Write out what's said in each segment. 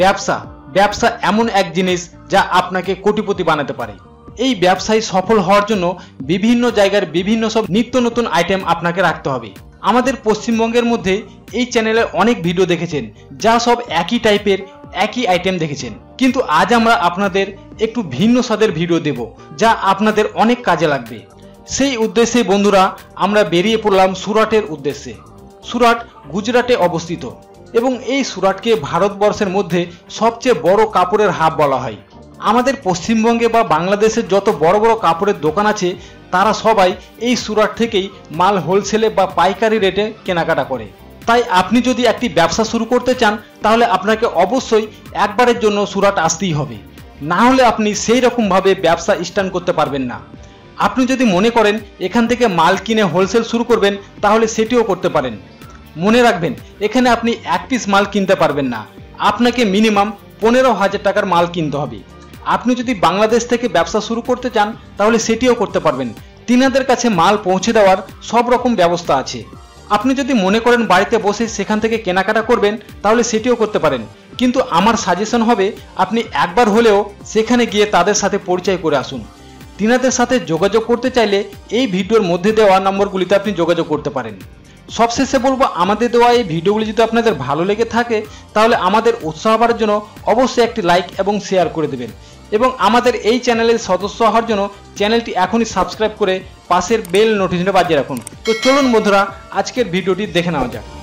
ব্যবসা ব্যবসা এমন এক জিনিস যা আপনাকে কোটিপতি বানাতে পারে। এই ব্যবসায় সফল হওয়ার জন্য বিভিন্ন জায়গার বিভিন্ন সব নিত্য নতুন আইটেম আপনাকে রাখতে হবে। আমাদের পশ্চিমবঙ্গের মধ্যে এই চ্যানেলে অনেক ভিডিও দেখেছেন যা সব একই টাইপের একই আইটেম দেখেছেন, কিন্তু আজ আমরা আপনাদের একটু ভিন্ন স্বাদের ভিডিও দেব যা আপনাদের অনেক কাজে লাগবে। সেই উদ্দেশ্যে বন্ধুরা আমরা বেরিয়ে পড়লাম সুরাটের উদ্দেশ্যে। সুরাট গুজরাটে অবস্থিত এবং এই সুরাটকে ভারতবর্ষের মধ্যে সবচেয়ে বড় কাপড়ের হাব বলা হয়। আমাদের পশ্চিমবঙ্গে বা বাংলাদেশের যত বড় বড় কাপড়ের দোকান আছে তারা সবাই এই সুরাট থেকেই মাল হোলসেলে বা পাইকারি রেটে কেনাকাটা করে। তাই আপনি যদি একটি ব্যবসা শুরু করতে চান তাহলে আপনাকে অবশ্যই একবারের জন্য সুরাট আসতেই হবে, না হলে আপনি সেই রকমভাবে ব্যবসা স্টার্ট করতে পারবেন না। আপনি যদি মনে করেন এখান থেকে মাল কিনে হোলসেল শুরু করবেন তাহলে সেটিও করতে পারেন। মনে রাখবেন এখানে আপনি এক পিস মাল কিনতে পারবেন না, আপনাকে মিনিমাম 15,000 টাকার মাল কিনতে হবে। আপনি যদি বাংলাদেশ থেকে ব্যবসা শুরু করতে চান তাহলে সেটিও করতে পারবেন, তিনাদের কাছে মাল পৌঁছে দেওয়ার সব রকম ব্যবস্থা আছে। আপনি যদি মনে করেন বাড়িতে বসে সেখান থেকে কেনাকাটা করবেন তাহলে সেটিও করতে পারেন, কিন্তু আমার সাজেশন হবে আপনি একবার হলেও সেখানে গিয়ে তাদের সাথে পরিচয় করে আসুন। তিনাদের সাথে যোগাযোগ করতে চাইলে এই ভিডিওর মধ্যে দেওয়া নম্বরগুলিতে আপনি যোগাযোগ করতে পারেন। সবশেষে বলবো, আমাদের দেওয়া এই ভিডিওগুলি যদি আপনাদের ভালো লেগে থাকে তাহলে আমাদের উৎসাহ বাড়ার জন্য অবশ্যই একটি লাইক এবং শেয়ার করে দেবেন, এবং আমাদের এই চ্যানেলের সদস্য হওয়ার জন্য চ্যানেলটি এখনই সাবস্ক্রাইব করে পাশের বেল নোটিফিকেশনটা বাজিয়ে রাখুন। তো চলুন বন্ধুরা আজকের ভিডিওটি দেখে নেওয়া যাক।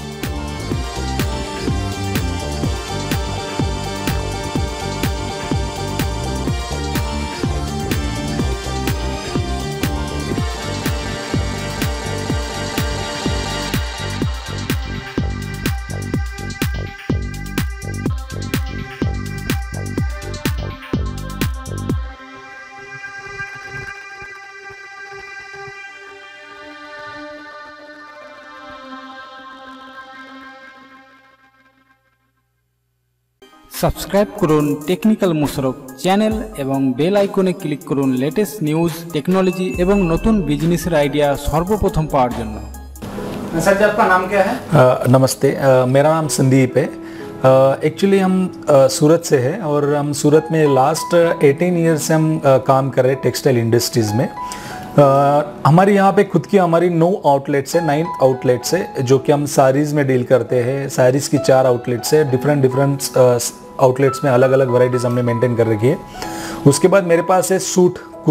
সাবস্ক্রাইব করুন টেকনিক্যাল মুশারফ চ্যানেল এবং বেল আইকনে ক্লিক করুন লেটেস্ট নিউজ, টেকনোলॉजी এবং নতুন বিজনেসের আইডিয়া সর্বপ্রথম পাওয়ার জন্য। सर जी, आपका नाम क्या है? नमस्ते, मेरा नाम संदीप है। एक्चुअली हम सूरत से हैं और हम सूरत में लास्ट 18 ईयर से हम काम कर रहे हैं टेक्सटाइल इंडस्ट्रीज़ में। हमारी यहाँ पे खुद की हमारी 9 आउटलेट्स है, 9 आउटलेट्स है, जो कि हम साड़ीज़ में डील करते हैं। साड़ीज़ की 4 आउटलेट्स है, डिफरेंट आउटलेट्स में अलग अलग वैरायटीज़ हमने मेंटेन कर रखी है। उसके बाद मेरे पास है सूट,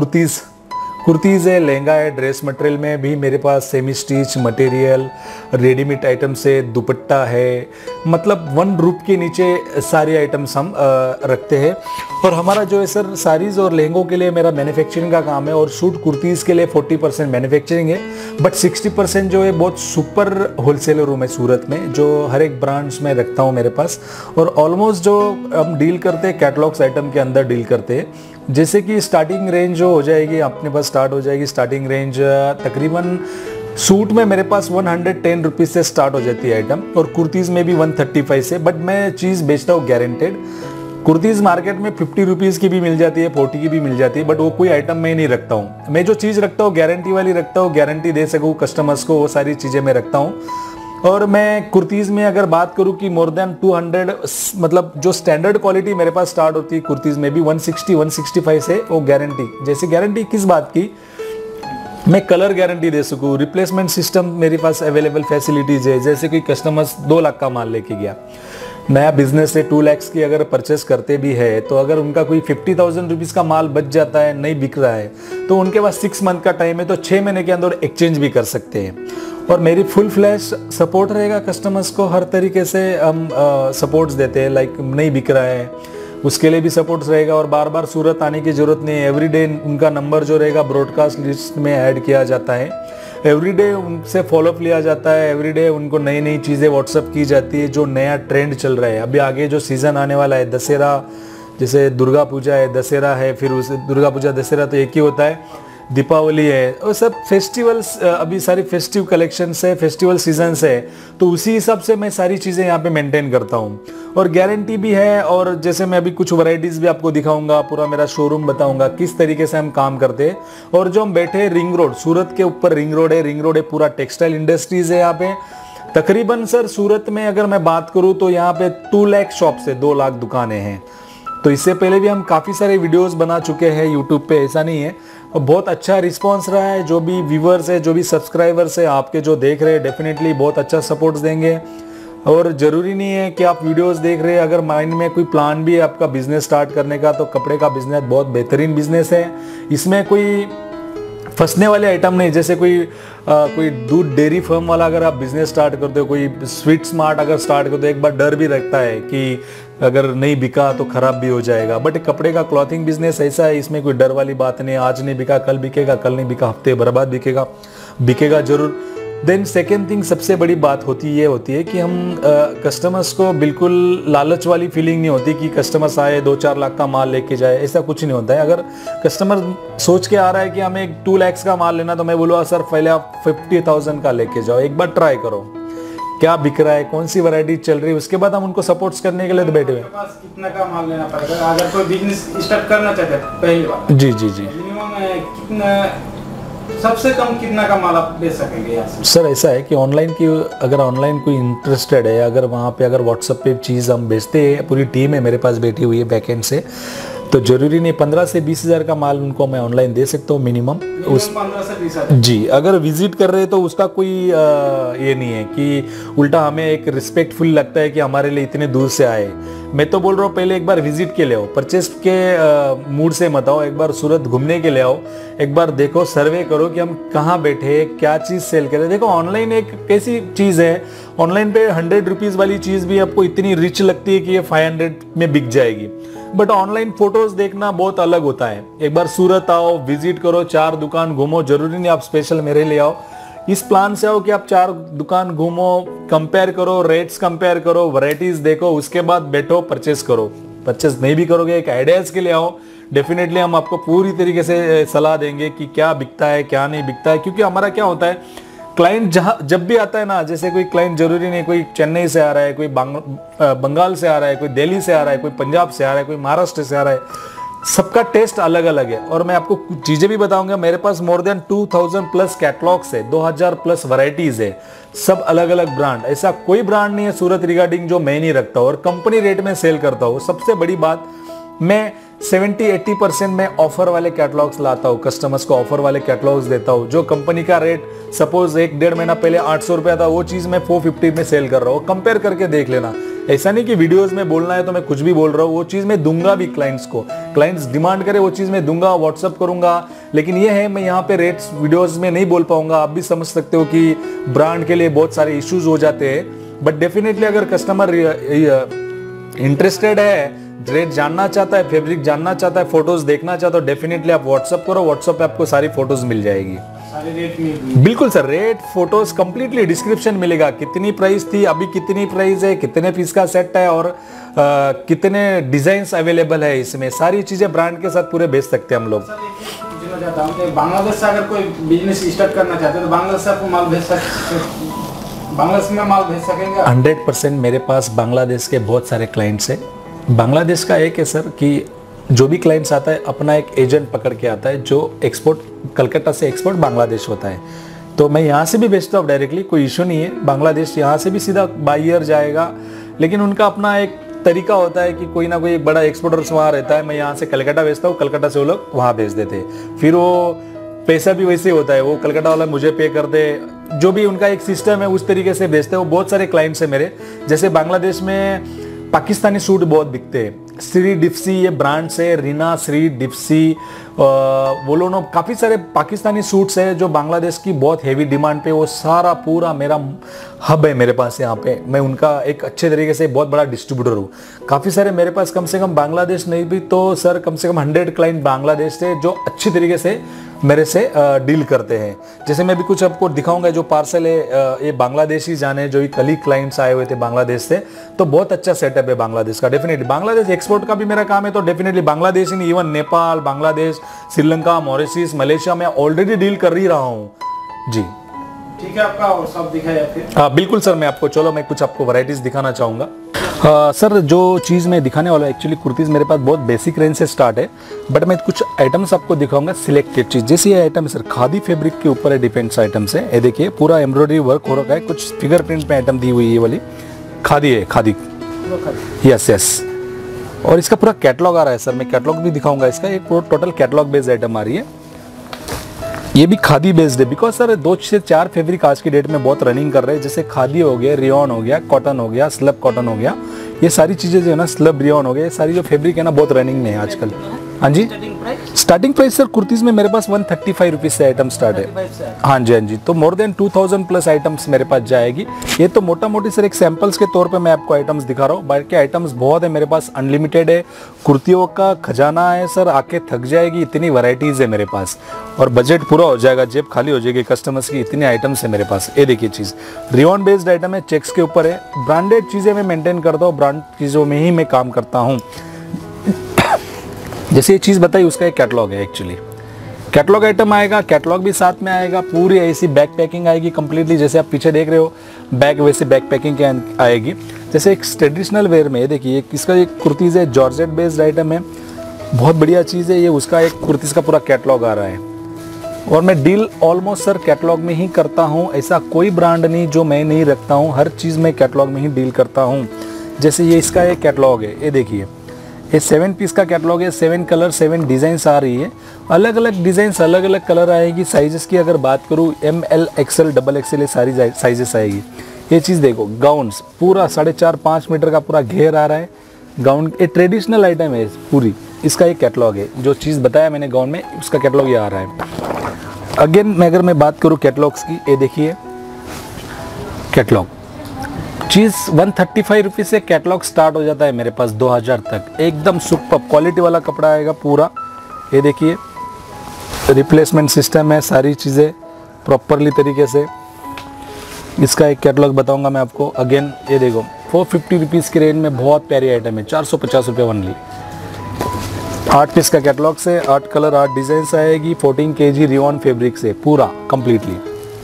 कुर्तीज़ है, लहंगा है, ड्रेस मटेरियल में भी मेरे पास semi stitch material, readymade items है, दुपट्टा है, मतलब वन रूफ के नीचे सारी आइटम्स हम रखते हैं। और हमारा जो है सर साड़ीज़ और लहंगों के लिए मेरा मैन्युफैक्चरिंग का काम है, और सूट कुर्तीज़ के लिए 40% मैन्युफैक्चरिंग है, बट 60% जो है बहुत सुपर होलसेलर हूँ मैं सूरत में, जो हर एक ब्रांड्स में रखता हूँ मेरे पास। और ऑलमोस्ट जो हम डील करते हैं कैटलॉग्स आइटम के अंदर डील करते हैं। जैसे कि स्टार्टिंग रेंज जो हो जाएगी अपने पास स्टार्ट हो जाएगी, स्टार्टिंग रेंज तकरीबन सूट में मेरे पास 110 रुपीज़ से स्टार्ट हो जाती है आइटम, और कुर्तीज़ में भी 135 से, बट मैं चीज़ बेचता हूँ गारंटेड। कुर्तीज़ मार्केट में 50 रुपीज़ की भी मिल जाती है, 40 की भी मिल जाती है, बट वो कोई आइटम मैं नहीं रखता हूँ। मैं जो चीज़ रखता हूँ गारंटी वाली रखता हूँ, गारंटी दे सकूँ कस्टमर्स को, वो सारी चीज़ें मैं रखता हूँ। और मैं कुर्तीज़ में अगर बात करूं कि मोर देन 200, मतलब जो स्टैंडर्ड क्वालिटी मेरे पास स्टार्ट होती है कुर्तीज़ में भी 160-165 से, वो गारंटी। जैसे गारंटी किस बात की, मैं कलर गारंटी दे सकूं, रिप्लेसमेंट सिस्टम मेरे पास अवेलेबल फैसिलिटीज़ है। जैसे कि कस्टमर्स 2 लाख का माल लेके गया, नया बिजनेस है, 2 लाख की अगर परचेस करते भी है, तो अगर उनका कोई 50,000 रुपीज़ का माल बच जाता है, नहीं बिक रहा है, तो उनके पास 6 मंथ का टाइम है, तो 6 महीने के अंदर एक्सचेंज भी कर सकते हैं। और मेरी फुल फ्लैश सपोर्ट रहेगा, कस्टमर्स को हर तरीके से हम सपोर्ट्स देते हैं। लाइक नहीं बिक रहा है उसके लिए भी सपोर्ट्स रहेगा, और बार बार सूरत आने की ज़रूरत नहीं है। एवरीडे उनका नंबर जो रहेगा ब्रॉडकास्ट लिस्ट में ऐड किया जाता है, एवरीडे उनसे फॉलोअप लिया जाता है, एवरीडे उनको नई नई चीज़ें व्हाट्सअप की जाती है, जो नया ट्रेंड चल रहा है। अभी आगे जो सीज़न आने वाला है, दशहरा, जैसे दुर्गा पूजा है, दशहरा है, फिर उस दुर्गा पूजा दशहरा तो एक ही होता है, दीपावली है, और सब फेस्टिवल्स, अभी सारी फेस्टिव कलेक्शंस है, फेस्टिवल सीजन्स है, तो उसी हिसाब से मैं सारी चीज़ें यहाँ पे मेंटेन करता हूँ। और गारंटी भी है। और जैसे मैं अभी कुछ वैरायटीज़ भी आपको दिखाऊंगा, पूरा मेरा शोरूम बताऊंगा किस तरीके से हम काम करते हैं। और जो हम बैठे हैं रिंग रोड, सूरत के ऊपर रिंग रोड है, पूरा टेक्सटाइल इंडस्ट्रीज़ है यहाँ पे। तकरीबन सर सूरत में अगर मैं बात करूं तो यहाँ पे 2 लाख शॉप से 2 लाख दुकानें हैं। तो इससे पहले भी हम काफ़ी सारे वीडियोस बना चुके हैं यूट्यूब पे, ऐसा नहीं है। और बहुत अच्छा रिस्पांस रहा है। जो भी व्यूवर्स है, जो भी सब्सक्राइबर्स है आपके जो देख रहे हैं, डेफिनेटली बहुत अच्छा सपोर्ट देंगे। और ज़रूरी नहीं है कि आप वीडियोस देख रहे हैं, अगर माइंड में कोई प्लान भी है आपका बिजनेस स्टार्ट करने का, तो कपड़े का बिजनेस बहुत बेहतरीन बिजनेस है। इसमें कोई फंसने वाले आइटम नहीं। जैसे कोई दूध डेयरी फर्म वाला अगर आप बिजनेस स्टार्ट करते हो, कोई स्वीट स्मार्ट अगर स्टार्ट करते हो, एक बार डर भी रखता है कि अगर नहीं बिका तो खराब भी हो जाएगा। बट कपड़े का क्लॉथिंग बिजनेस ऐसा है, इसमें कोई डर वाली बात नहीं। आज नहीं बिका कल बिकेगा, कल नहीं बिका हफ्ते बर्बाद बिकेगा, बिकेगा जरूर। देन सेकेंड थिंग, सबसे बड़ी बात ये होती है कि हम कस्टमर्स को बिल्कुल लालच वाली फीलिंग नहीं होती कि कस्टमर्स आए 2-4 लाख का माल लेके जाए, ऐसा कुछ नहीं होता है। अगर कस्टमर सोच के आ रहा है कि हमें 2 लाख का माल लेना, तो मैं बोलूँगा सर पहले आप 50,000 का लेके जाओ, एक बार ट्राई करो क्या बिक रहा है, कौन सी वैरायटी चल रही है, उसके बाद हम उनको सपोर्ट्स करने के लिए तो बैठे हुए। कितना का माल लेना पड़ेगा अगर कोई बिजनेस स्टार्ट करना चाहते हैं पहली बार? जी जी जी। मिनिमम कितना, सबसे कम कितना का माल आप बेच सकेंगे यहाँ से? सर ऐसा है कि अगर ऑनलाइन कोई इंटरेस्टेड है, अगर वहाँ पे अगर व्हाट्सएप पे चीज़ हम बेचते हैं, पूरी टीम है मेरे पास बैठी हुई है बैकएंड से, तो जरूरी नहीं 15 से 20 हज़ार का माल उनको मैं ऑनलाइन दे सकता हूँ मिनिमम। उस 15 से 20 हज़ार जी, अगर विजिट कर रहे हैं तो उसका कोई ये नहीं है कि उल्टा हमें एक रिस्पेक्टफुल लगता है कि हमारे लिए इतने दूर से आए। मैं तो बोल रहा हूँ पहले एक बार विजिट के लिए आओ, परचेस के मूड से मत आओ, एक बार सूरत घूमने के लिए आओ, एक बार देखो, सर्वे करो कि हम कहाँ बैठे, क्या चीज़ सेल करें। देखो ऑनलाइन एक कैसी चीज़ है, ऑनलाइन पे 100 रुपीज़ वाली चीज़ भी आपको इतनी रिच लगती है कि ये 500 में बिक जाएगी। बट ऑनलाइन फोटोज देखना बहुत अलग होता है। एक बार सूरत आओ, विजिट करो, 4 दुकान घूमो, जरूरी नहीं आप स्पेशल मेरे लिए आओ, इस प्लान से आओ कि आप 4 दुकान घूमो, कंपेयर करो, रेट्स कंपेयर करो, वैरायटीज देखो, उसके बाद बैठो परचेस करो। परचेस नहीं भी करोगे, एक आइडियाज के लिए आओ, डेफिनेटली हम आपको पूरी तरीके से सलाह देंगे कि क्या बिकता है क्या नहीं बिकता है। क्योंकि हमारा क्या होता है, क्लाइंट जब भी आता है ना, जैसे कोई क्लाइंट जरूरी नहीं कोई चेन्नई से आ रहा है, कोई बंगाल से आ रहा है, कोई दिल्ली से आ रहा है, कोई पंजाब से आ रहा है, कोई महाराष्ट्र से आ रहा है, सबका टेस्ट अलग अलग है। और मैं आपको कुछ चीजें भी बताऊंगा, मेरे पास मोर देन 2000 प्लस कैटलॉग्स है, 2000 प्लस वैरायटीज है, सब अलग अलग ब्रांड। ऐसा कोई ब्रांड नहीं है सूरत रिगार्डिंग जो मैं नहीं रखता हूँ और कंपनी रेट में सेल करता हूँ। सबसे बड़ी बात, मैं 70-80% में ऑफर वाले कैटलॉग्स लाता हूँ, कस्टमर्स को ऑफर वाले कैटलॉग्स देता हूँ। जो कंपनी का रेट सपोज 1-1.5 महीना पहले 800 रुपया था, वो चीज मैं 450 में सेल कर रहा हूँ। कंपेयर करके देख लेना, ऐसा नहीं कि वीडियोस में बोलना है तो मैं कुछ भी बोल रहा हूँ, वो चीज मैं दूंगा भी क्लाइंट्स को, क्लाइंट्स डिमांड करे वो चीज मैं दूंगा, व्हाट्सअप करूंगा। लेकिन ये है, मैं यहाँ पे रेट्स वीडियोस में नहीं बोल पाऊंगा। आप भी समझ सकते हो कि ब्रांड के लिए बहुत सारे इश्यूज हो जाते हैं। बट डेफिनेटली अगर कस्टमर इंटरेस्टेड है, रेट जानना चाहता है, फैब्रिक जानना चाहता है, फोटोज देखना चाहता है, तो डेफिनेटली आप व्हाट्सअप करो, व्हाट्सअप पे आपको सारी फोटोज मिल जाएगी। सारे रेट मिल, बिल्कुल sir, rate photos completely description मिलेगा, कितनी प्राइस थी, अभी कितनी प्राइस है, कितने पीस का सेट है और कितने डिजाइन्स अवेलेबल है, इसमें सारी चीजें ब्रांड के साथ पूरे बेच सकते हैं हम लोग। बांग्लादेश से अगर कोई बिजनेस स्टार्ट करना चाहते हैं तो बांग्लादेश से आपको माल भेज सकते, बांग्लादेश में माल भेज सकेंगे? 100% मेरे पास बांग्लादेश के बहुत सारे क्लाइंट्स है। बांग्लादेश का एक है सर कि जो भी क्लाइंट्स आता है अपना एक एजेंट पकड़ के आता है, जो एक्सपोर्ट कलकत्ता से एक्सपोर्ट बांग्लादेश होता है। तो मैं यहाँ से भी बेचता हूँ डायरेक्टली, कोई इशू नहीं है। बांग्लादेश यहाँ से भी सीधा बायर जाएगा, लेकिन उनका अपना एक तरीका होता है कि कोई ना कोई एक बड़ा एक्सपोर्टर्स वहाँ रहता है। मैं यहाँ से कलकत्ता बेचता हूँ, कलकत्ता से वो लोग वहाँ भेज देते हैं, फिर वो पैसा भी वैसे होता है, वो कलकत्ता वाला मुझे पे कर दे, जो भी उनका एक सिस्टम है उस तरीके से बेचते हैं। वो बहुत सारे क्लाइंट्स है मेरे। जैसे बांग्लादेश में पाकिस्तानी सूट बहुत बिकते हैं, श्री डिप्सी ये ब्रांड से, रीना, श्री डिप्सी, वो लोगों काफ़ी सारे पाकिस्तानी सूट्स है जो बांग्लादेश की बहुत हेवी डिमांड पे, वो सारा पूरा मेरा हब है मेरे पास यहाँ पे। मैं उनका एक अच्छे तरीके से बहुत बड़ा डिस्ट्रीब्यूटर हूँ। काफ़ी सारे मेरे पास कम से कम बांग्लादेश नहीं भी तो सर कम से कम 100 क्लाइंट बांग्लादेश से जो अच्छी तरीके से मेरे से डील करते हैं। जैसे मैं भी कुछ आपको दिखाऊंगा, जो पार्सल है ये बांग्लादेशी जाने, जो कल ही क्लाइंट्स आए हुए थे बांग्लादेश से, तो बहुत अच्छा सेटअप है बांग्लादेश का। डेफिनेटली बांग्लादेश एक्सपोर्ट का भी मेरा काम है, तो डेफिनेटली बांग्लादेश ही नहीं, even Nepal, Bangladesh, Sri Lanka, Mauritius, Malaysia में ऑलरेडी डील कर ही रहा हूँ जी। ठीक है, आपका और सब दिखाया फिर? हाँ बिल्कुल सर, मैं आपको चलो मैं कुछ आपको वैरायटीज दिखाना चाहूंगा। सर जो चीज़ मैं दिखाने वाला हूँ एक्चुअली कुर्तीज़ मेरे पास बहुत बेसिक रेंज से स्टार्ट है, बट मैं कुछ आइटम्स आपको दिखाऊंगा सिलेक्टेड चीज़। जैसे ये आइटम है सर खादी फैब्रिक के ऊपर है, डिपेंड्स आइटम्स है। ये देखिए पूरा एम्ब्रॉयडरी वर्क हो रखा है, कुछ फिगर प्रिंट में आइटम दी हुई है। ये वाली खादी है, खादी, यस यस। और इसका पूरा कैटलॉग आ रहा है सर, मैं कैटलॉग भी दिखाऊंगा इसका। एक पूरा टोटल कैटलॉग बेस्ड आइटम आ रही है, ये भी खादी बेस्ड है। बिकॉज सर 2 से 4 फैब्रिक आज की डेट में बहुत रनिंग कर रहे हैं, जैसे खादी हो गया, रियॉन हो गया, कॉटन हो गया, स्लब कॉटन हो गया, ये सारी चीज़ें जो है ना, स्लब रियॉन हो गया, ये सारी जो फैब्रिक है ना बहुत रनिंग में है आजकल। हाँ जी, स्टार्टिंग प्राइस सर कुर्तीज़ में मेरे पास 135 रुपीज़ से आइटम स्टार्ट है। हाँ जी हाँ जी, तो मोर देन 2000 प्लस आइटम्स मेरे पास जाएगी। ये तो मोटा मोटी सर एक सैंपल्स के तौर पे मैं आपको आइटम्स दिखा रहा हूँ, बाकी आइटम्स बहुत है मेरे पास, अनलिमिटेड है, कुर्तियों का खजाना है सर, आके थक जाएगी, इतनी वैरायटीज़ है मेरे पास, और बजट पूरा हो जाएगा, जेब खाली हो जाएगी कस्टमर्स की, इतने आइटम्स है मेरे पास। ये देखिए चीज़ रियॉन बेस्ड आइटम है, चेक्स के ऊपर है, ब्रांडेड चीज़ें मैं मेंटेन करता हूँ, ब्रांड चीज़ों में ही मैं काम करता हूँ। जैसे ये चीज़ बताई उसका एक कैटलॉग है, एक्चुअली कैटलॉग आइटम आएगा, कैटलॉग भी साथ में आएगा, पूरी ऐसी बैक पैकिंग आएगी कंप्लीटली, जैसे आप पीछे देख रहे हो बैग वैसे बैक पैकिंग के आएगी। जैसे एक ट्रेडिशनल वेयर में देखिए इसका एक कुर्तीज़ है, जॉर्जेट बेस्ड आइटम है, बहुत बढ़िया चीज़ है ये, उसका एक कुर्तीज़ का पूरा कैटलॉग आ रहा है। और मैं डील ऑलमोस्ट सर कैटलॉग में ही करता हूँ, ऐसा कोई ब्रांड नहीं जो मैं नहीं रखता हूँ, हर चीज़ मैं कैटलॉग में ही डील करता हूँ। जैसे ये इसका एक कैटलॉग है, ये देखिए ये 7 पीस का कैटलॉग है, 7 कलर 7 डिज़ाइंस आ रही है, अलग अलग डिज़ाइंस अलग अलग कलर आएगी। साइजेस की अगर बात करूँ ML XL XXL ये सारी साइजेस आएगी। ये चीज़ देखो गाउन्स पूरा 4.5-5 मीटर का पूरा घेर आ रहा है, गाउन ये ट्रेडिशनल आइटम है पूरी, इसका एक कैटलॉग है, जो चीज़ बताया मैंने गाउन में उसका कैटलॉग ये आ रहा है। अगेन मैं अगर मैं बात करूँ कैटलॉग्स की, ये देखिए कैटलॉग चीज़ 135 रुपीज़ से कैटलॉग स्टार्ट हो जाता है मेरे पास 2000 तक, एकदम सुपर क्वालिटी वाला कपड़ा आएगा पूरा। ये देखिए रिप्लेसमेंट सिस्टम है, सारी चीज़ें प्रॉपरली तरीके से। इसका एक कैटलॉग बताऊंगा मैं आपको। अगेन ये देखो 450 रुपीज़ की रेंज में बहुत प्यारी आइटम है, 450 रुपये ओनली। 8 पीस का कैटलॉग से 8 कलर 8 डिज़ाइन आएगी, 14 kg रियॉन फैब्रिक से पूरा कम्प्लीटली।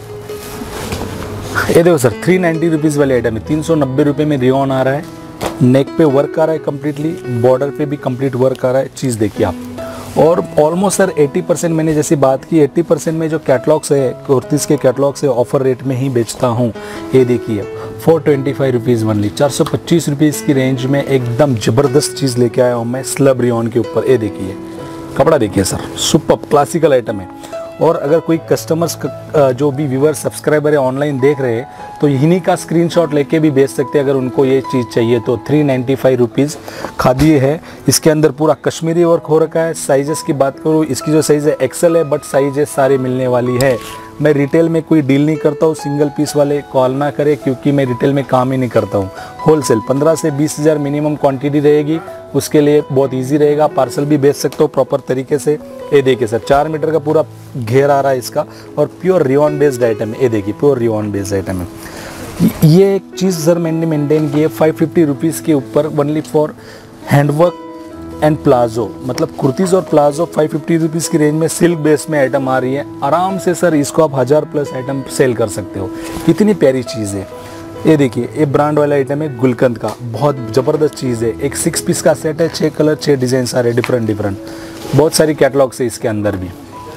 ये देखो सर 390 रुपीज़ वाली आइटम है, 390 रुपये में रियॉन आ रहा है, नेक पे वर्क आ रहा है कम्प्लीटली, बॉर्डर पे भी कंप्लीट वर्क आ रहा है। चीज़ देखिए आप, और ऑलमोस्ट सर 80% मैंने जैसी बात की 80% में जो कैटलॉग्स है कुर्तीज़ के कैटलॉग्स है ऑफर रेट में ही बेचता हूँ। ये देखिए 425 रुपीज़ ओनली, 425 रुपीज़ की रेंज में एकदम ज़बरदस्त चीज़ लेके आया हूँ मैं स्लब रियॉन के ऊपर। ये देखिए कपड़ा देखिए सर, सुपर क्लासिकल आइटम है। और अगर कोई कस्टमर्स जो भी व्यूअर सब्सक्राइबर है ऑनलाइन देख रहे हैं तो इन्हीं का स्क्रीनशॉट लेके भी भेज सकते हैं अगर उनको ये चीज़ चाहिए तो। 395 रुपीज़ खादी है, इसके अंदर पूरा कश्मीरी वर्क हो रखा है। साइजेस की बात करूँ, इसकी जो साइज़ है XL है, बट साइजेस सारे मिलने वाली है। मैं रिटेल में कोई डील नहीं करता हूँ, सिंगल पीस वाले कॉल ना करें क्योंकि मैं रिटेल में काम ही नहीं करता हूँ। होलसेल 15 से 20 हज़ार मिनिमम क्वांटिटी रहेगी, उसके लिए बहुत इजी रहेगा, पार्सल भी भेज सकते हो प्रॉपर तरीके से। ये देखिए सर 4 मीटर का पूरा घेर आ रहा है इसका, और प्योर रियॉन बेस्ड आइटम है। ये देखिए प्योर रियॉन बेस्ड आइटम है। ये एक चीज़ सर मैंने मेंटेन की है 550 रुपीज़ के ऊपर, only for handwork and palazzo, मतलब कुर्तीज़ और प्लाजो 550 रुपीज़ की रेंज में सिल्क बेस में आइटम आ रही है। आराम से सर इसको आप 1000 प्लस आइटम सेल कर सकते हो, इतनी प्यारी चीज़ है। ये देखिए ये ब्रांड वाला आइटम है गुलकंद का, बहुत ज़बरदस्त चीज़ है। एक 6 पीस का सेट है, 6 कलर 6 डिज़ाइन सारे डिफरेंट, बहुत सारी कैटलॉग्स है इसके अंदर भी।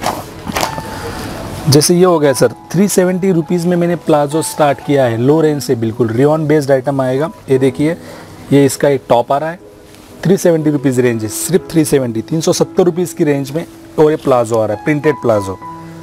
जैसे ये हो गया सर 370 रुपीज़ में मैंने प्लाजो स्टार्ट किया है, लो रेंज से बिल्कुल रियॉन बेस्ड आइटम आएगा। ये देखिए ये इसका एक टॉप आ रहा है, 370 रुपीज़ रेंज है, सिर्फ 370, 370 रुपीज़ की रेंज में। और ये प्लाजो आ रहा है प्रिंटेड प्लाजो,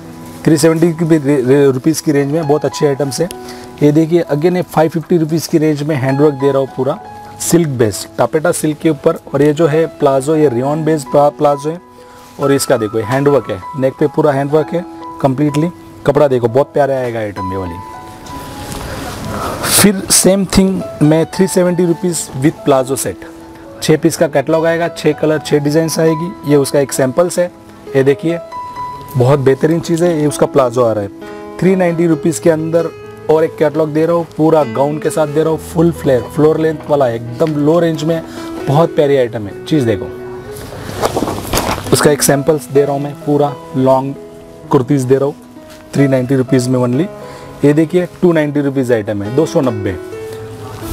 370 रुपीज़ की रेंज में, बहुत अच्छे आइटम्स है। ये देखिए अगेन ये 550 रुपीज़ की रेंज में हैंडवर्क दे रहा हूँ पूरा सिल्क बेस्ड, टापेटा सिल्क के ऊपर। और ये जो है प्लाजो ये रियॉन बेस्ड प्लाजो है, और इसका देखो हैंडवर्क है, नेक पे पूरा हैंडवर्क है कम्प्लीटली। कपड़ा देखो बहुत प्यारा आएगा आइटम ये वाली। फिर सेम थिंग मैं 370 rupees with palazzo set, 6 piece का कैटलॉग आएगा, 6 कलर 6 डिज़ाइन आएगी। ये उसका एक सैम्पल्स है, ये देखिए बहुत बेहतरीन चीज़ है। ये उसका प्लाजो आ रहा है 390 रुपीज़ के अंदर, और एक कैटलॉग दे रहा हूँ पूरा गाउन के साथ दे रहा हूँ, फुल फ्लोर लेंथ वाला एकदम लो रेंज में, बहुत प्यारी आइटम है। चीज़ देखो उसका एक सैम्पल्स दे रहा हूँ मैं, पूरा लॉन्ग कुर्तीज़ दे रहा हूँ 390 रुपीज़ में ओनली। ये देखिए 290 रुपीज़ आइटम है, 290,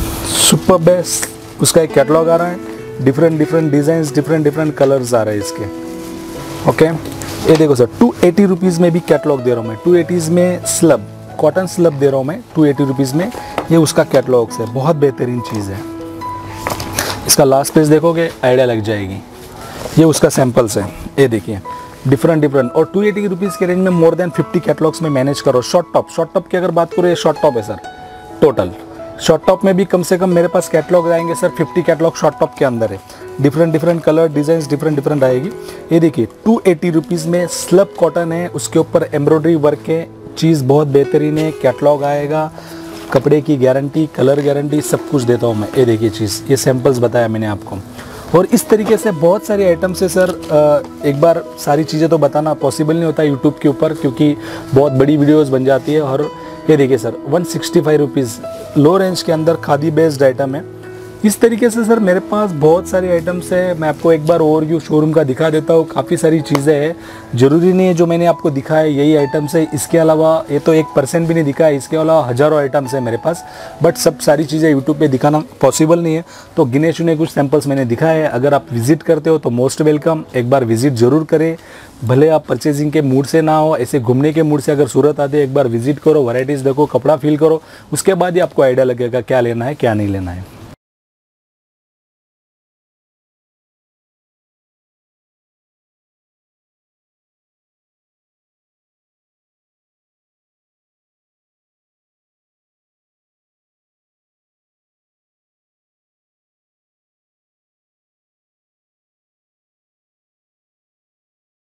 सुपर बेस्ट उसका एक कैटलॉग आ रहा है, डिफरेंट डिज़ाइंस, डिफरेंट कलर्स आ रहे हैं इसके। ओके, ये देखो सर 280 रुपीज़ में भी कैटलॉग दे रहा हूँ मैं, 280 में स्लब, कॉटन स्लब दे रहा हूँ मैं 280 रुपीज़ में। ये उसका कैटलॉग है, बहुत बेहतरीन चीज़ है। इसका लास्ट पेज देखोगे आइडिया लग जाएगी। ये उसका सैम्पल्स है, ये देखिए डिफरेंट और 280 रुपीज़ के रेंज में मोर देन 50 कैटलॉग्स में मैनेज करो। शॉर्ट टॉप की अगर बात करो, ये शॉर्ट टॉप है सर। टोटल शॉर्ट टॉप में भी कम से कम मेरे पास कैटलॉग आएंगे सर 50 कैटलॉग शॉर्ट टॉप के अंदर है। डिफरेंट कलर डिज़ाइंस डिफरेंट आएगी। ये देखिए 280 रुपीज़ में स्लब कॉटन है, उसके ऊपर एम्ब्रॉयडरी वर्क है, चीज़ बहुत बेहतरीन है। कैटलॉग आएगा, कपड़े की गारंटी, कलर गारंटी, सब कुछ देता हूँ मैं। ये देखिए चीज़, ये सैम्पल्स बताया मैंने आपको। और इस तरीके से बहुत सारे आइटम्स है सर। एक बार सारी चीज़ें तो बताना पॉसिबल नहीं होता यूट्यूब के ऊपर, क्योंकि बहुत बड़ी वीडियोस बन जाती है। और ये देखिए सर 165 रुपीज़ लो रेंज के अंदर खादी बेस्ड आइटम है। इस तरीके से सर मेरे पास बहुत सारे आइटम्स है। मैं आपको एक बार ओवरव्यू शोरूम का दिखा देता हूँ। काफ़ी सारी चीज़ें हैं, ज़रूरी नहीं है जो मैंने आपको दिखाया यही आइटम्स है। इसके अलावा ये तो 1% भी नहीं दिखा है, इसके अलावा हज़ारों आइटम्स है मेरे पास, बट सब सारी चीज़ें यूट्यूब पे दिखाना पॉसिबल नहीं है। तो गिने चुने कुछ सैम्पल्स मैंने दिखाए हैं। अगर आप विजिट करते हो तो मोस्ट वेलकम, एक बार विजिट ज़रूर करें। भले आप परचेजिंग के मूड से ना हो, ऐसे घूमने के मूड से अगर सूरत आते एक बार विजिट करो, वैराइटीज़ देखो, कपड़ा फील करो, उसके बाद ही आपको आइडिया लगेगा क्या लेना है क्या नहीं लेना है।